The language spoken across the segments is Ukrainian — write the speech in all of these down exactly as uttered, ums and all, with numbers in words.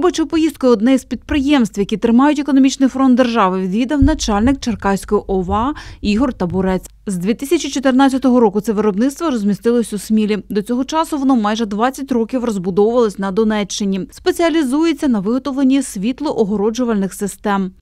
Робочою поїздкою одне із підприємств, які тримають економічний фронт держави, відвідав начальник Черкаської О В А Ігор Табурець. З дві тисячі чотирнадцятого року це виробництво розмістилось у Смілі. До цього часу воно майже двадцять років розбудовувалось на Донеччині. Спеціалізується на виготовленні світлоогороджувальних систем.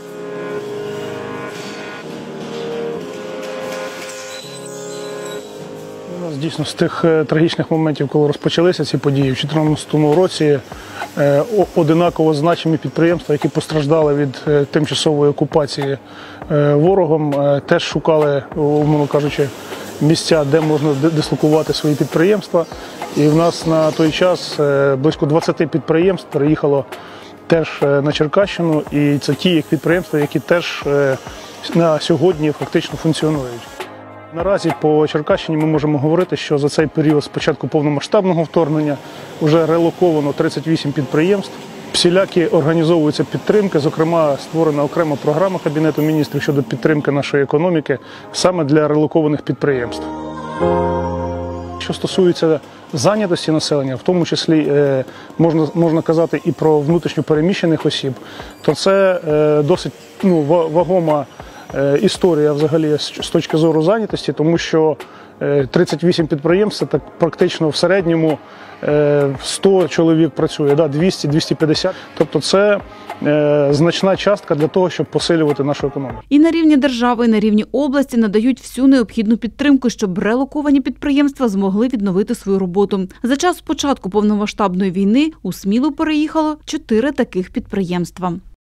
Дійсно, з тих трагічних моментів, коли розпочалися ці події, в дві тисячі чотирнадцятому році одинаково значимі підприємства, які постраждали від тимчасової окупації ворогом, теж шукали, умовно кажучи, місця, де можна дислокувати свої підприємства. І в нас на той час близько двадцяти підприємств переїхало теж на Черкащину, і це ті підприємства, які теж на сьогодні фактично функціонують. Наразі по Черкащині ми можемо говорити, що за цей період з початку повномасштабного вторгнення вже релоковано тридцять вісім підприємств. Всілякі організовуються підтримки, зокрема створена окрема програма Кабінету міністрів щодо підтримки нашої економіки саме для релокованих підприємств. Що стосується зайнятості населення, в тому числі можна, можна казати і про внутрішньо переміщених осіб, то це досить ну, вагома історія взагалі з точки зору зайнятості, тому що тридцять вісім підприємств, це так практично в середньому сто чоловік працює, да, двісті - двісті п'ятдесят. Тобто це значна частка для того, щоб посилювати нашу економіку. І на рівні держави, і на рівні області надають всю необхідну підтримку, щоб релоковані підприємства змогли відновити свою роботу. За час початку повномасштабної війни у Смілу переїхало чотири таких підприємства.